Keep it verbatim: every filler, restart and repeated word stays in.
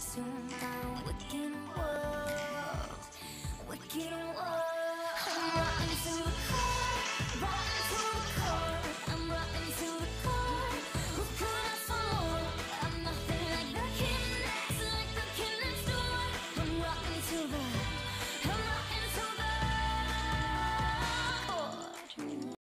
into my wicked world, wicked world. I'm not into the cold,